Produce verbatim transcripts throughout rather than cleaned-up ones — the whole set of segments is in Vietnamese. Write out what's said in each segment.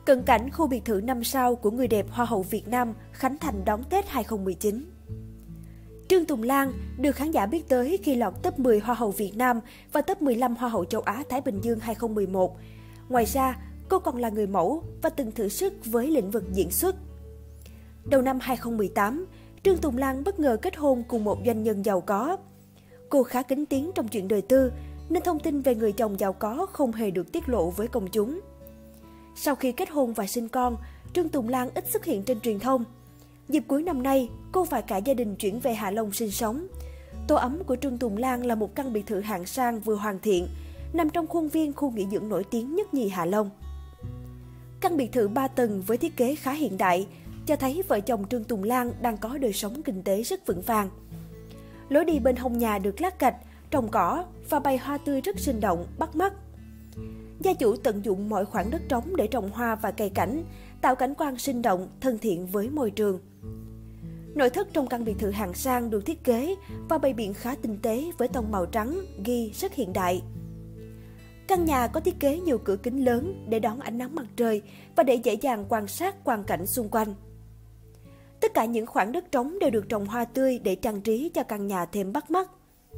Cận cảnh khu biệt thự năm sao của người đẹp Hoa hậu Việt Nam khánh thành đón Tết hai không một chín. Trương Tùng Lan được khán giả biết tới khi lọt top mười Hoa hậu Việt Nam và top mười lăm Hoa hậu châu Á Thái Bình Dương hai không một một. Ngoài ra, cô còn là người mẫu và từng thử sức với lĩnh vực diễn xuất. Đầu năm hai không một tám, Trương Tùng Lan bất ngờ kết hôn cùng một doanh nhân giàu có. Cô khá kín tiếng trong chuyện đời tư, nên thông tin về người chồng giàu có không hề được tiết lộ với công chúng. Sau khi kết hôn và sinh con, Trương Tùng Lan ít xuất hiện trên truyền thông. Dịp cuối năm nay, cô và cả gia đình chuyển về Hạ Long sinh sống. Tổ ấm của Trương Tùng Lan là một căn biệt thự hạng sang vừa hoàn thiện, nằm trong khuôn viên khu nghỉ dưỡng nổi tiếng nhất nhì Hạ Long. Căn biệt thự ba tầng với thiết kế khá hiện đại, cho thấy vợ chồng Trương Tùng Lan đang có đời sống kinh tế rất vững vàng. Lối đi bên hông nhà được lát gạch, trồng cỏ và bày hoa tươi rất sinh động, bắt mắt. Gia chủ tận dụng mọi khoảng đất trống để trồng hoa và cây cảnh, tạo cảnh quan sinh động, thân thiện với môi trường. Nội thất trong căn biệt thự hạng sang được thiết kế và bày biện khá tinh tế với tông màu trắng, ghi rất hiện đại. Căn nhà có thiết kế nhiều cửa kính lớn để đón ánh nắng mặt trời và để dễ dàng quan sát quang cảnh xung quanh. Tất cả những khoảng đất trống đều được trồng hoa tươi để trang trí cho căn nhà thêm bắt mắt.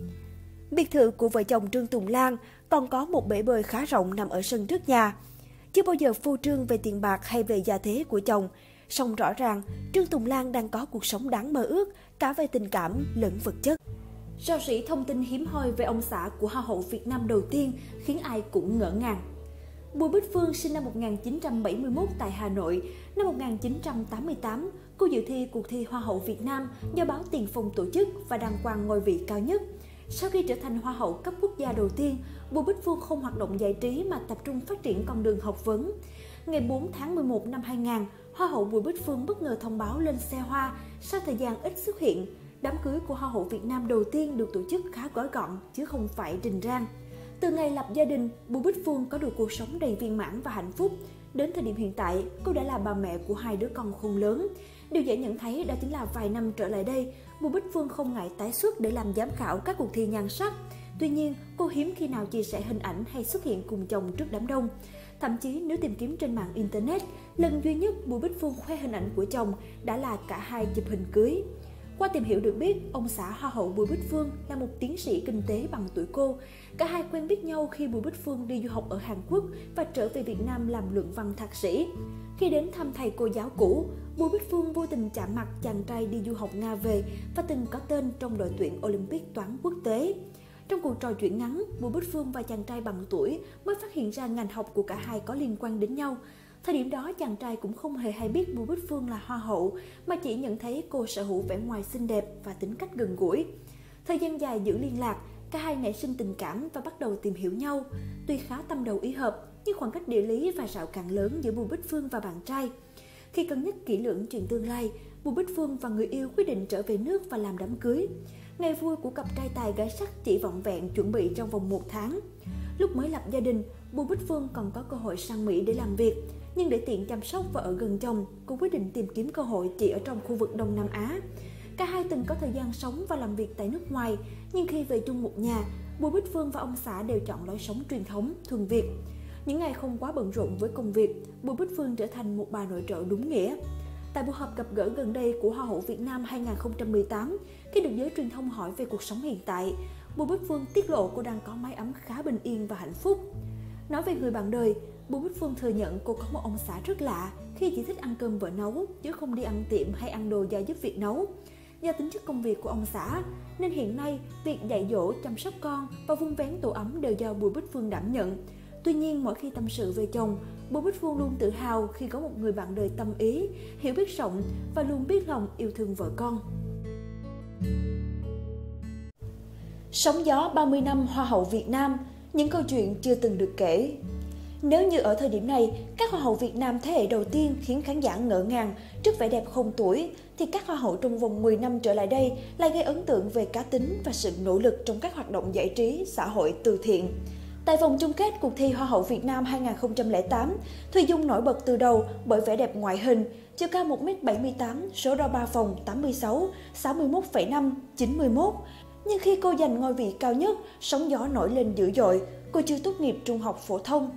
Biệt thự của vợ chồng Trương Tùng Lan còn có một bể bơi khá rộng nằm ở sân trước nhà. Chưa bao giờ phô trương về tiền bạc hay về gia thế của chồng, song rõ ràng Trương Tùng Lan đang có cuộc sống đáng mơ ước cả về tình cảm lẫn vật chất. Rao rỉ thông tin hiếm hoi về ông xã của Hoa hậu Việt Nam đầu tiên khiến ai cũng ngỡ ngàng. Bùi Bích Phương sinh năm một nghìn chín trăm bảy mươi mốt tại Hà Nội. Năm một nghìn chín trăm tám mươi tám, cô dự thi cuộc thi Hoa hậu Việt Nam do báo Tiền Phong tổ chức và đăng quang ngôi vị cao nhất. Sau khi trở thành Hoa hậu cấp quốc gia đầu tiên, Bùi Bích Phương không hoạt động giải trí mà tập trung phát triển con đường học vấn. Ngày bốn tháng mười một năm hai nghìn, Hoa hậu Bùi Bích Phương bất ngờ thông báo lên xe hoa sau thời gian ít xuất hiện. Đám cưới của Hoa hậu Việt Nam đầu tiên được tổ chức khá gói gọn chứ không phải rình rang. Từ ngày lập gia đình, Bùi Bích Phương có được cuộc sống đầy viên mãn và hạnh phúc. Đến thời điểm hiện tại, cô đã là bà mẹ của hai đứa con khôn lớn. Điều dễ nhận thấy đó chính là vài năm trở lại đây, Bùi Bích Phương không ngại tái xuất để làm giám khảo các cuộc thi nhan sắc. Tuy nhiên, cô hiếm khi nào chia sẻ hình ảnh hay xuất hiện cùng chồng trước đám đông. Thậm chí nếu tìm kiếm trên mạng Internet, lần duy nhất Bùi Bích Phương khoe hình ảnh của chồng đã là cả hai chụp hình cưới. Qua tìm hiểu được biết, ông xã Hoa hậu Bùi Bích Phương là một tiến sĩ kinh tế bằng tuổi cô. Cả hai quen biết nhau khi Bùi Bích Phương đi du học ở Hàn Quốc và trở về Việt Nam làm luận văn thạc sĩ. Khi đến thăm thầy cô giáo cũ, Bùi Bích Phương vô tình chạm mặt chàng trai đi du học Nga về và từng có tên trong đội tuyển Olympic toán quốc tế. Trong cuộc trò chuyện ngắn, Bùi Bích Phương và chàng trai bằng tuổi mới phát hiện ra ngành học của cả hai có liên quan đến nhau. Thời điểm đó, chàng trai cũng không hề hay biết Bùi Bích Phương là Hoa hậu, mà chỉ nhận thấy cô sở hữu vẻ ngoài xinh đẹp và tính cách gần gũi. Thời gian dài giữ liên lạc, cả hai nảy sinh tình cảm và bắt đầu tìm hiểu nhau. Tuy khá tâm đầu ý hợp, nhưng khoảng cách địa lý và rào cản lớn giữa Bùi Bích Phương và bạn trai. Khi cân nhắc kỹ lưỡng chuyện tương lai, Bùi Bích Phương và người yêu quyết định trở về nước và làm đám cưới. Ngày vui của cặp trai tài gái sắc chỉ vỏn vẹn chuẩn bị trong vòng một tháng. Lúc mới lập gia đình, Bùi Bích Phương còn có cơ hội sang Mỹ để làm việc. Nhưng để tiện chăm sóc và ở gần chồng, cô quyết định tìm kiếm cơ hội chỉ ở trong khu vực Đông Nam Á. Cả hai từng có thời gian sống và làm việc tại nước ngoài, nhưng khi về chung một nhà, Bùi Bích Phương và ông xã đều chọn lối sống truyền thống, thuần Việt. Những ngày không quá bận rộn với công việc, Bùi Bích Phương trở thành một bà nội trợ đúng nghĩa. Tại buổi họp gặp gỡ gần đây của Hoa hậu Việt Nam hai không một tám, khi được giới truyền thông hỏi về cuộc sống hiện tại, Bùi Bích Phương tiết lộ cô đang có mái ấm khá bình yên và hạnh phúc. Nói về người bạn đời, Bùi Bích Phương thừa nhận cô có một ông xã rất lạ khi chỉ thích ăn cơm vợ nấu chứ không đi ăn tiệm hay ăn đồ do giúp việc nấu. Do tính chất công việc của ông xã, nên hiện nay việc dạy dỗ, chăm sóc con và vun vén tổ ấm đều do Bùi Bích Phương đảm nhận. Tuy nhiên, mỗi khi tâm sự về chồng, Bùi Bích Phương luôn tự hào khi có một người bạn đời tâm ý, hiểu biết rộng và luôn biết lòng yêu thương vợ con. Sóng gió ba mươi năm Hoa hậu Việt Nam, những câu chuyện chưa từng được kể. Nếu như ở thời điểm này, các Hoa hậu Việt Nam thế hệ đầu tiên khiến khán giả ngỡ ngàng trước vẻ đẹp không tuổi, thì các Hoa hậu trong vòng mười năm trở lại đây lại gây ấn tượng về cá tính và sự nỗ lực trong các hoạt động giải trí, xã hội, từ thiện. Tại vòng chung kết cuộc thi Hoa hậu Việt Nam hai không không tám, Thùy Dung nổi bật từ đầu bởi vẻ đẹp ngoại hình, chiều cao một mét bảy mươi tám, số đo ba phòng tám mươi sáu, sáu mươi mốt phẩy năm, chín mươi mốt. Nhưng khi cô giành ngôi vị cao nhất, sóng gió nổi lên dữ dội, cô chưa tốt nghiệp trung học phổ thông.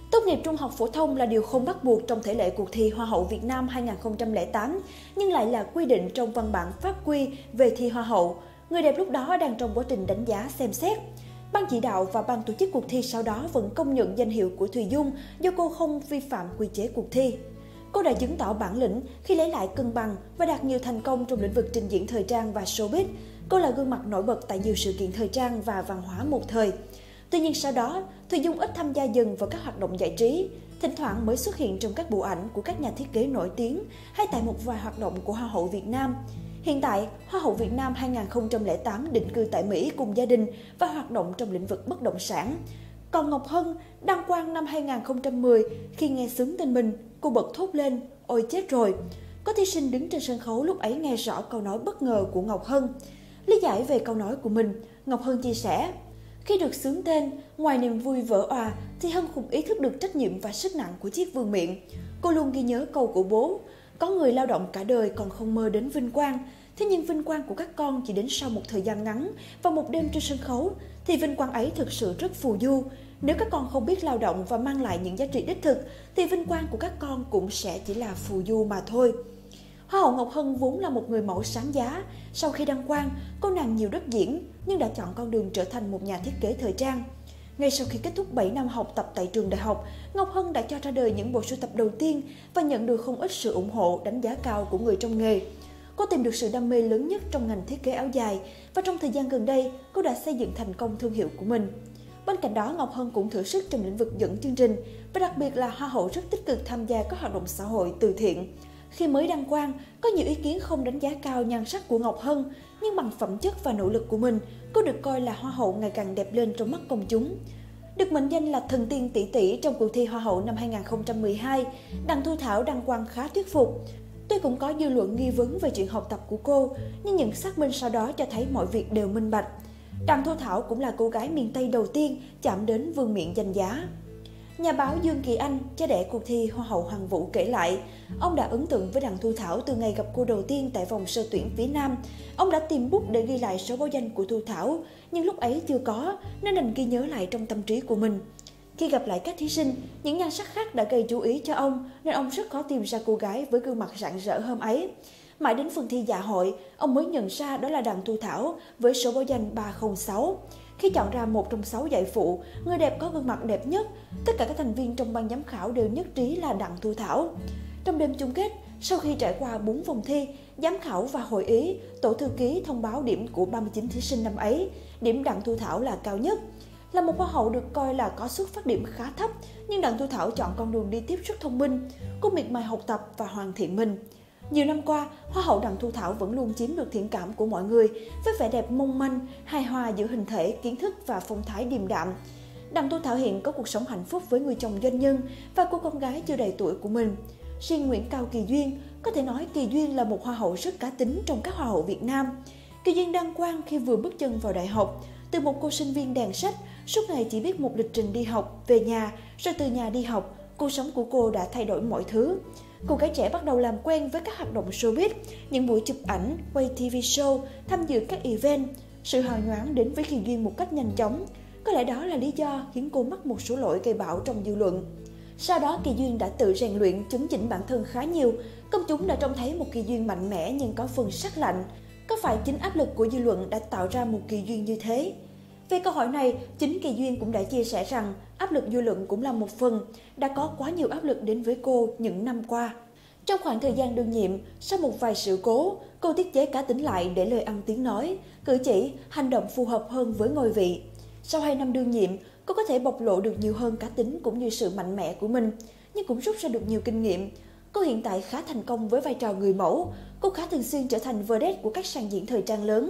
Tốt nghiệp trung học phổ thông là điều không bắt buộc trong thể lệ cuộc thi Hoa hậu Việt Nam hai nghìn không trăm lẻ tám, nhưng lại là quy định trong văn bản pháp quy về thi Hoa hậu. Người đẹp lúc đó đang trong quá trình đánh giá xem xét. Ban chỉ đạo và ban tổ chức cuộc thi sau đó vẫn công nhận danh hiệu của Thùy Dung do cô không vi phạm quy chế cuộc thi. Cô đã chứng tỏ bản lĩnh khi lấy lại cân bằng và đạt nhiều thành công trong lĩnh vực trình diễn thời trang và showbiz. Cô là gương mặt nổi bật tại nhiều sự kiện thời trang và văn hóa một thời. Tuy nhiên sau đó, Thùy Dung ít tham gia dần vào các hoạt động giải trí, thỉnh thoảng mới xuất hiện trong các bộ ảnh của các nhà thiết kế nổi tiếng hay tại một vài hoạt động của Hoa hậu Việt Nam. Hiện tại, Hoa hậu Việt Nam hai nghìn không trăm lẻ tám định cư tại Mỹ cùng gia đình và hoạt động trong lĩnh vực bất động sản. Còn Ngọc Hân, đăng quang năm hai nghìn không trăm mười, khi nghe xướng tên mình, cô bật thốt lên, ôi chết rồi. Có thí sinh đứng trên sân khấu lúc ấy nghe rõ câu nói bất ngờ của Ngọc Hân. Lý giải về câu nói của mình, Ngọc Hân chia sẻ, khi được xướng tên, ngoài niềm vui vỡ òa, thì Hân cũng ý thức được trách nhiệm và sức nặng của chiếc vương miện. Cô luôn ghi nhớ câu của bố, có người lao động cả đời còn không mơ đến vinh quang. Thế nhưng vinh quang của các con chỉ đến sau một thời gian ngắn và một đêm trên sân khấu, thì vinh quang ấy thực sự rất phù du. Nếu các con không biết lao động và mang lại những giá trị đích thực, thì vinh quang của các con cũng sẽ chỉ là phù du mà thôi. Hoa hậu Ngọc Hân vốn là một người mẫu sáng giá. Sau khi đăng quang, cô nàng nhiều đất diễn nhưng đã chọn con đường trở thành một nhà thiết kế thời trang. Ngay sau khi kết thúc bảy năm học tập tại trường đại học, Ngọc Hân đã cho ra đời những bộ sưu tập đầu tiên và nhận được không ít sự ủng hộ, đánh giá cao của người trong nghề. Cô tìm được sự đam mê lớn nhất trong ngành thiết kế áo dài và trong thời gian gần đây, cô đã xây dựng thành công thương hiệu của mình. Bên cạnh đó, Ngọc Hân cũng thử sức trong lĩnh vực dẫn chương trình và đặc biệt là Hoa hậu rất tích cực tham gia các hoạt động xã hội từ thiện. Khi mới đăng quang, có nhiều ý kiến không đánh giá cao nhan sắc của Ngọc Hân, nhưng bằng phẩm chất và nỗ lực của mình, cô được coi là Hoa hậu ngày càng đẹp lên trong mắt công chúng. Được mệnh danh là thần tiên tỷ tỷ trong cuộc thi Hoa hậu năm hai nghìn không trăm mười hai, Đặng Thu Thảo đăng quang khá thuyết phục. Tuy cũng có dư luận nghi vấn về chuyện học tập của cô, nhưng những xác minh sau đó cho thấy mọi việc đều minh bạch. Đặng Thu Thảo cũng là cô gái miền Tây đầu tiên chạm đến vương miện danh giá. Nhà báo Dương Kỳ Anh, cha đẻ cuộc thi Hoa hậu Hoàng vũ kể lại, ông đã ấn tượng với Đặng Thu Thảo từ ngày gặp cô đầu tiên tại vòng sơ tuyển phía Nam. ông đã tìm bút để ghi lại số báo danh của Thu Thảo, nhưng lúc ấy chưa có nên đành ghi nhớ lại trong tâm trí của mình. Khi gặp lại các thí sinh, những nhan sắc khác đã gây chú ý cho ông nên ông rất khó tìm ra cô gái với gương mặt rạng rỡ hôm ấy. Mãi đến phần thi dạ hội, ông mới nhận ra đó là Đặng Thu Thảo với số báo danh ba không sáu. Khi chọn ra một trong sáu giải phụ, người đẹp có gương mặt đẹp nhất, tất cả các thành viên trong ban giám khảo đều nhất trí là Đặng Thu Thảo. Trong đêm chung kết, sau khi trải qua bốn vòng thi, giám khảo và hội ý, tổ thư ký thông báo điểm của ba mươi chín thí sinh năm ấy, điểm Đặng Thu Thảo là cao nhất. Là một hoa hậu được coi là có xuất phát điểm khá thấp, nhưng Đặng Thu Thảo chọn con đường đi tiếp rất thông minh, cô miệt mài học tập và hoàn thiện mình. Nhiều năm qua, Hoa hậu Đặng Thu Thảo vẫn luôn chiếm được thiện cảm của mọi người với vẻ đẹp mong manh, hài hòa giữa hình thể, kiến thức và phong thái điềm đạm. Đặng Thu Thảo hiện có cuộc sống hạnh phúc với người chồng doanh nhân và cô con gái chưa đầy tuổi của mình. Riêng Nguyễn Cao Kỳ Duyên, có thể nói Kỳ Duyên là một hoa hậu rất cá tính trong các hoa hậu Việt Nam. Kỳ Duyên đăng quang khi vừa bước chân vào đại học, từ một cô sinh viên đèn sách, suốt ngày chỉ biết một lịch trình đi học, về nhà, rồi từ nhà đi học, cuộc sống của cô đã thay đổi mọi thứ. Cô gái trẻ bắt đầu làm quen với các hoạt động showbiz, những buổi chụp ảnh, quay ti vi show, tham dự các event. Sự hào nhoáng đến với Kỳ Duyên một cách nhanh chóng. Có lẽ đó là lý do khiến cô mắc một số lỗi gây bão trong dư luận. Sau đó, Kỳ Duyên đã tự rèn luyện, chứng chỉnh bản thân khá nhiều. Công chúng đã trông thấy một Kỳ Duyên mạnh mẽ nhưng có phần sắc lạnh. Có phải chính áp lực của dư luận đã tạo ra một Kỳ Duyên như thế? Về câu hỏi này, chính Kỳ Duyên cũng đã chia sẻ rằng áp lực dư luận cũng là một phần, đã có quá nhiều áp lực đến với cô những năm qua. Trong khoảng thời gian đương nhiệm, sau một vài sự cố, cô tiết chế cá tính lại để lời ăn tiếng nói, cử chỉ, hành động phù hợp hơn với ngôi vị. Sau hai năm đương nhiệm, cô có thể bộc lộ được nhiều hơn cá tính cũng như sự mạnh mẽ của mình, nhưng cũng rút ra được nhiều kinh nghiệm. Cô hiện tại khá thành công với vai trò người mẫu, cô khá thường xuyên trở thành vedette của các sàn diễn thời trang lớn.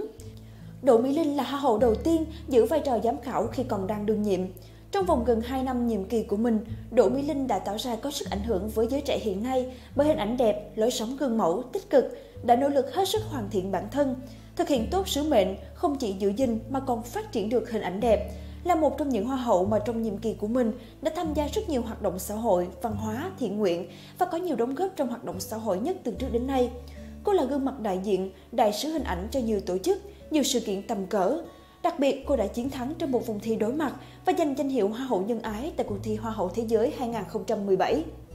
Đỗ Mỹ Linh là hoa hậu đầu tiên giữ vai trò giám khảo khi còn đang đương nhiệm. Trong vòng gần hai năm nhiệm kỳ của mình, Đỗ Mỹ Linh đã tạo ra có sức ảnh hưởng với giới trẻ hiện nay bởi hình ảnh đẹp, lối sống gương mẫu, tích cực, đã nỗ lực hết sức hoàn thiện bản thân, thực hiện tốt sứ mệnh, không chỉ giữ gìn mà còn phát triển được hình ảnh đẹp. Là một trong những hoa hậu mà trong nhiệm kỳ của mình đã tham gia rất nhiều hoạt động xã hội, văn hóa, thiện nguyện và có nhiều đóng góp trong hoạt động xã hội nhất từ trước đến nay. Cô là gương mặt đại diện, đại sứ hình ảnh cho nhiều tổ chức, nhiều sự kiện tầm cỡ. Đặc biệt, cô đã chiến thắng trong một vòng thi đối mặt và giành danh hiệu Hoa hậu nhân ái tại cuộc thi Hoa hậu Thế giới hai không một bảy.